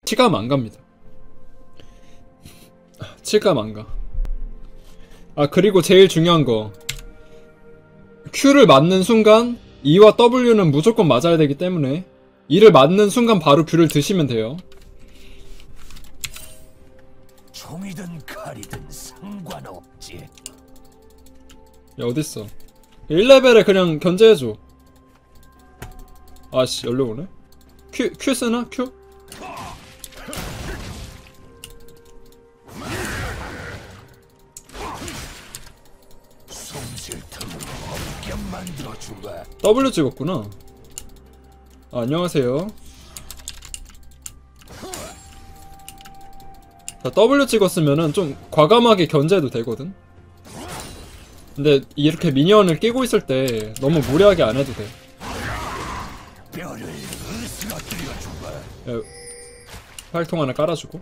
치감 안 갑니다. 치감 안 가. 아, 그리고 제일 중요한 거, Q를 맞는 순간 E와 W는 무조건 맞아야 되기 때문에 E를 맞는 순간 바로 Q를 드시면 돼요. 총이든 칼이든 상관없지. 야, 어딨어? 1레벨에 그냥 견제해줘. 아씨, 열려오네? Q 쓰나? Q? W 찍었구나. 아, 안녕하세요. 자, W 찍었으면은 좀 과감하게 견제해도 되거든? 근데 이렇게 미니언을 끼고 있을 때 너무 무리하게 안 해도 돼. 야, 활통 하나 깔아주고.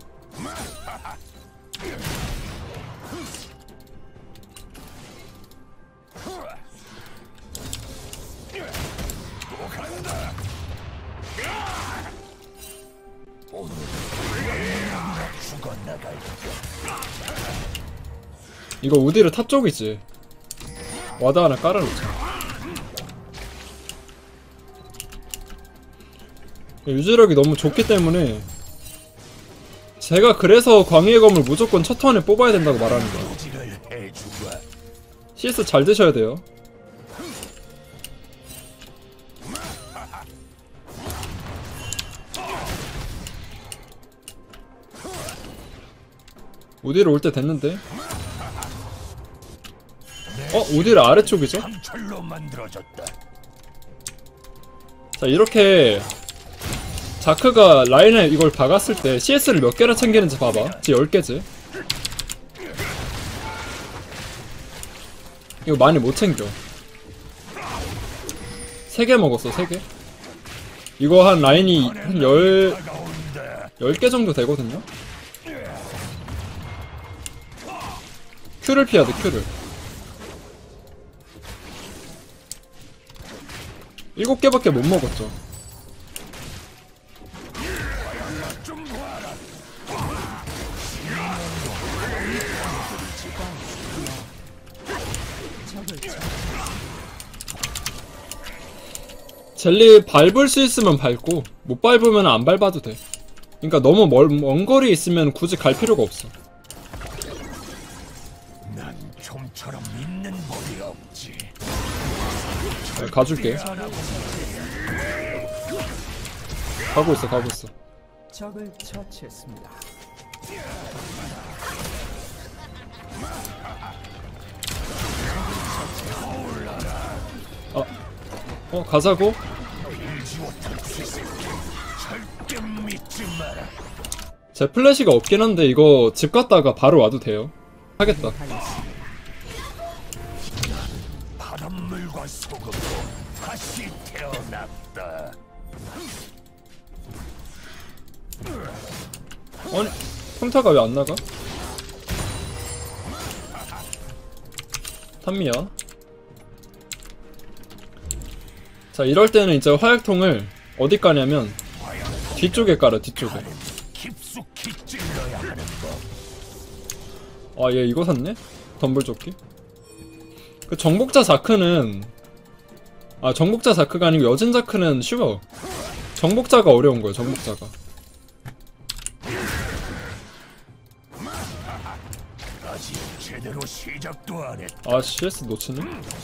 이거 우디르 탑 쪽이지. 와드 하나 깔아놓자. 유지력이 너무 좋기 때문에 제가 그래서 광희의 검을 무조건 첫 턴에 뽑아야 된다고 말하는 거야. CS 잘 드셔야 돼요. 우디르 올 때 됐는데? 우디르 아래쪽이죠? 자, 이렇게 자크가 라인에 이걸 박았을 때 CS를 몇 개나 챙기는지 봐봐. 지금 10개지. 이거 많이 못 챙겨. 3개 먹었어, 3개. 이거 한 라인이 한 10개 정도 되거든요? Q를 피해야 돼, Q를. 7개밖에 못 먹었죠. 젤리 밟을 수 있으면 밟고 못 밟으면 안 밟아도 돼. 그러니까 너무 먼 거리에 있으면 굳이 갈 필요가 없어. 난 좀처럼 있는 법이 없지. 가줄게. 가고 있어, 가고 있어. 적을 처치했습니다. 가자고? 제 플래시가 없긴 한데 이거 집 갔다가 바로 와도 돼요. 하겠다. 바닷물과 소금으로 다시 태어났다. 아니, 평타가 왜 안 나가? 탐미야. 자, 이럴 때는 이제 화약통을 어디 까냐면 뒤쪽에 깔아, 뒤쪽에. 깊숙이 찔러야 하는 법. 아, 얘 이거 샀네? 덤블조끼? 그 정복자 자크는, 정복자 자크가 아니고 여진 자크는 쉬워. 정복자가 어려운 거야, 정복자가. 아직 제대로 시작도 안 했다. 아, CS 놓치네?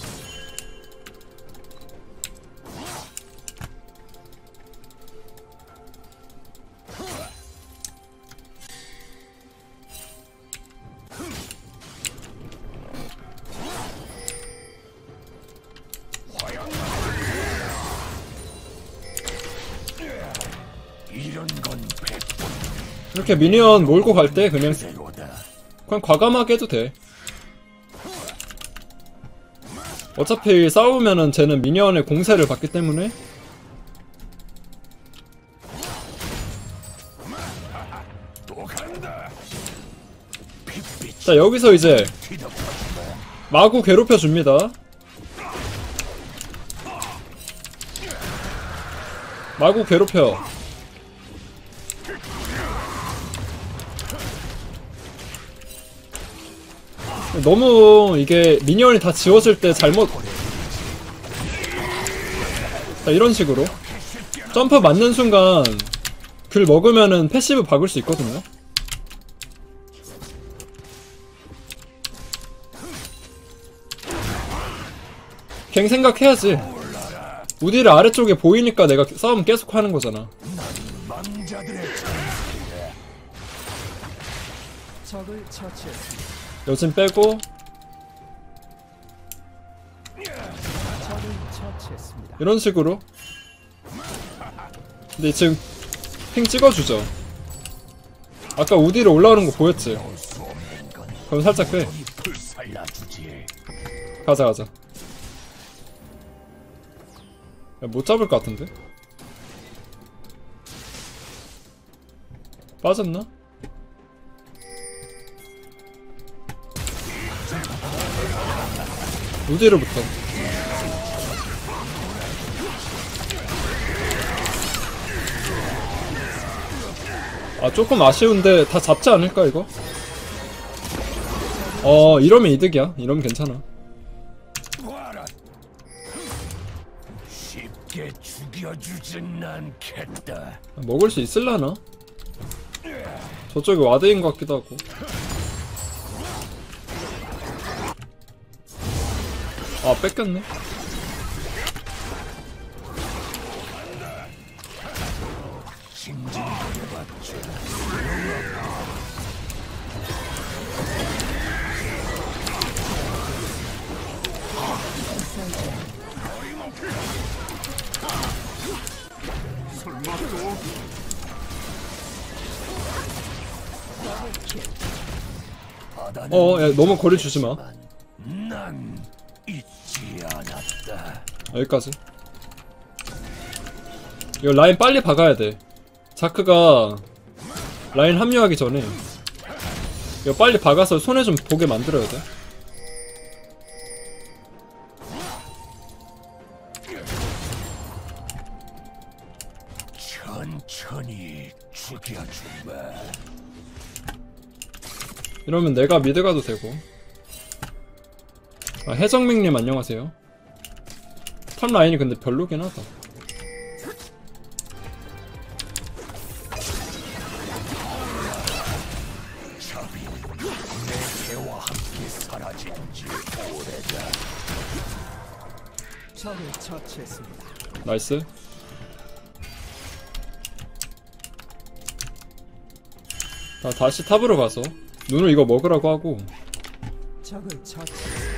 이렇게 미니언 몰고 갈 때 그냥 과감하게 해도 돼. 어차피 싸우면은 쟤는 미니언의 공세를 받기 때문에. 자, 여기서 이제 마구 괴롭혀줍니다. 마구 괴롭혀. 너무 이게 미니언이 다 지워질 때 잘못. 자, 이런 식으로 점프 맞는 순간 귤 먹으면은 패시브 박을 수 있거든요. 갱 생각해야지. 우디를 아래쪽에 보이니까 내가 싸움 계속 하는 거잖아. 적을 처치했습니다. 여진 빼고. 적을 처치했습니다. 이런 식으로. 근데 지금 핑 찍어주죠. 아까 우디로 올라오는 거 보였지? 그럼 살짝 빼. 가자 가자. 야, 못 잡을 것 같은데? 빠졌나? 우디로부터. 아, 조금 아쉬운데 다 잡지 않을까 이거? 이러면 이득이야. 이러면 괜찮아. 쉽게 죽여주진 않겠다. 먹을 수 있을라나? 저쪽이 와드인 것 같기도 하고. 아, 뺏겼네. 야, 너무 거리 주지 마. 난 잊지 않았다. 여기까지. 이거 라인 빨리 박아야 돼. 자크가 라인 합류하기 전에 이거 빨리 박아서 손에 좀 보게 만들어야 돼. 천천히 죽여주마. 이러면 내가 미드 가도 되고. 아, 해정민님 안녕하세요. 탑 라인이 근데 별로긴 하다. 내게와 함께 사라진 지 오래다. 적을 처치했습니다. 나이스. 자, 다시 탑으로 가서 눈을 이거 먹으라고 하고. 적을 처치했습니다.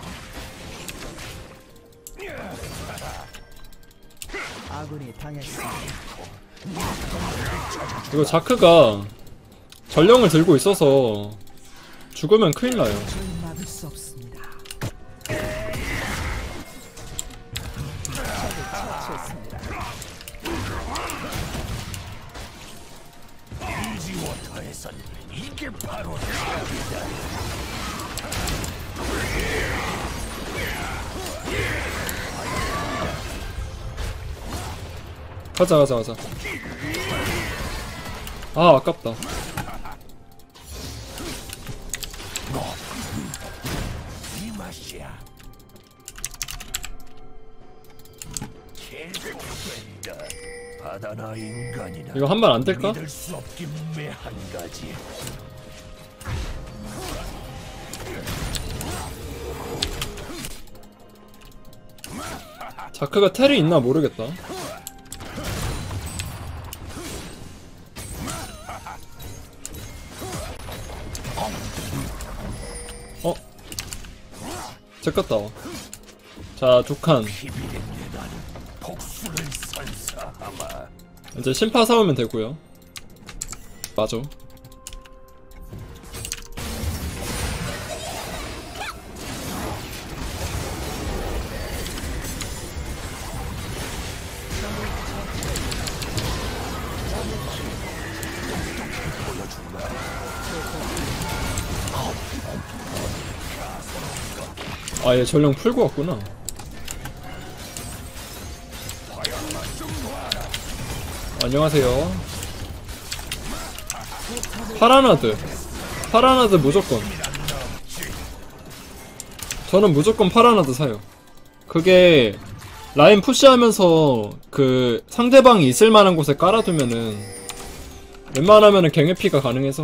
아군이 당했습니다. 이거 자크가 전령을 들고 있어서 죽으면 큰일 나요. 적을 막을 수 없습니다. 적을 처치했습니다. 이지워터에선 이게 바로 답이다. 가자 가자 가자. 아, 아깝다. 이 맛이야. 계속된다. 바다나 인간이나 이거 한 번 안 될까? 믿을 수 없긴 매한 가지. 자크가 텔이 있나 모르겠다. 제꼈다. 자, 두 칸. 복수를 선사하마. 이제 심파 사오면 되고요. 맞아. 아, 얘 전령 풀고 왔구나. 안녕하세요. 파라나드. 파라나드 무조건. 저는 무조건 파라나드 사요. 그게 라인 푸시하면서 그 상대방이 있을만한 곳에 깔아두면은 웬만하면은 갱회피가 가능해서.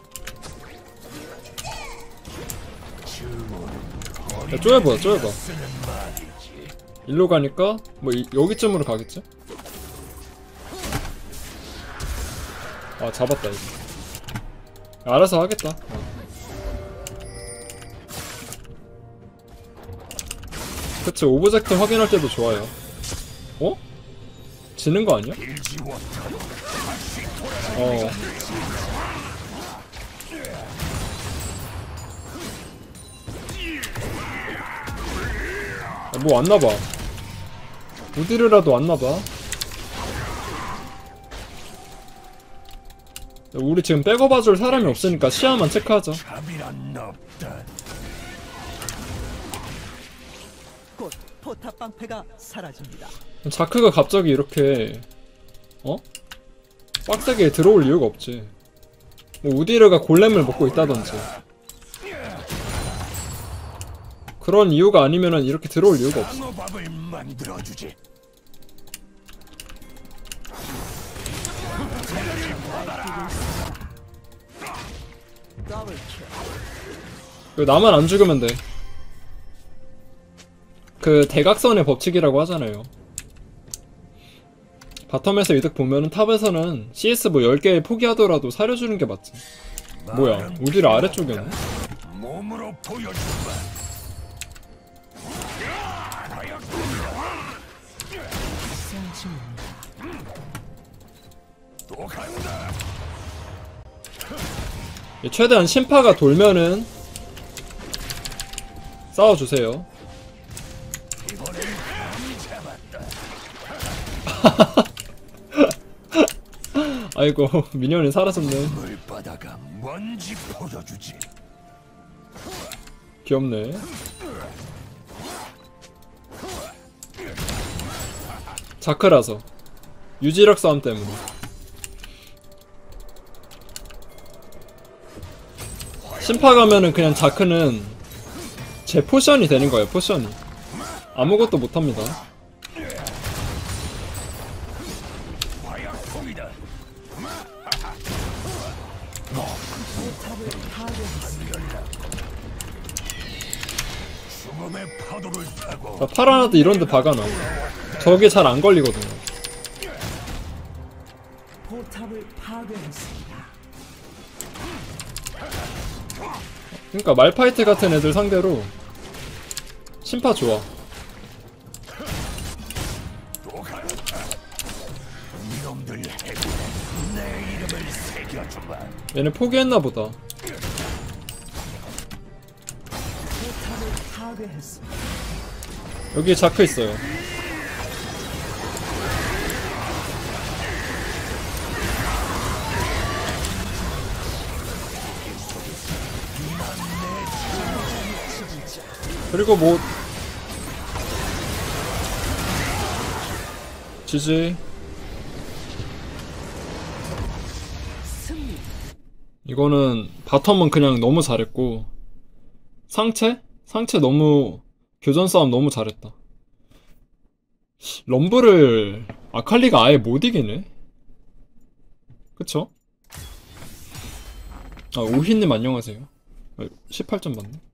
야, 쪼여봐 쪼여봐. 일로 가니까 뭐 여기쯤으로 가겠지? 아 잡았다 이거. 알아서 하겠다. 그치, 오브젝트 확인할 때도 좋아요. 어? 지는 거 아니야? 어. 뭐 왔나봐. 우디르라도 왔나봐. 우리 지금 백업봐줄 사람이 없으니까 시야만 체크하자. 곧 포탑 방패가 사라집니다. 자크가 갑자기 이렇게 빡세게 들어올 이유가 없지. 뭐 우디르가 골렘을 먹고 있다던지 그런 이유가 아니면은 이렇게 들어올 이유가 없어. 밥을 만들어주지. 나만 안 죽으면 돼. 그 대각선의 법칙이라고 하잖아요. 바텀에서 이득 보면은 탑에서는 CS 뭐 10개 포기하더라도 사려주는 게 맞지. 뭐야, 우디르 아래쪽이었네? 몸으로 보여주마. 또 간다. 최대한 심파가 돌면은 싸워주세요. 아이고, 미니언이 사라졌네. 물바다가 뭔지 보여주지. 귀엽네. 자크라서 유지력 싸움 때문에. 심파 가면은 그냥 자크는 제 포션이 되는 거예요. 포션이 아무것도 못합니다. 자, 파라나드 이런데 박아놔. 저게 잘 안 걸리거든요. 포탑을 파괴했습니다. 그러니까 말파이트 같은 애들 상대로 심파 좋아. 얘네 포기했나 보다. 포탑을 파괴했습니다. 여기 자크 있어요. 그리고 뭐 지지. 이거는 바텀은 그냥 너무 잘했고 상체? 상체 너무 교전 싸움 너무 잘했다. 럼블을 아칼리가 아예 못 이기네? 그쵸? 아, 오희님 안녕하세요. 18점 받네.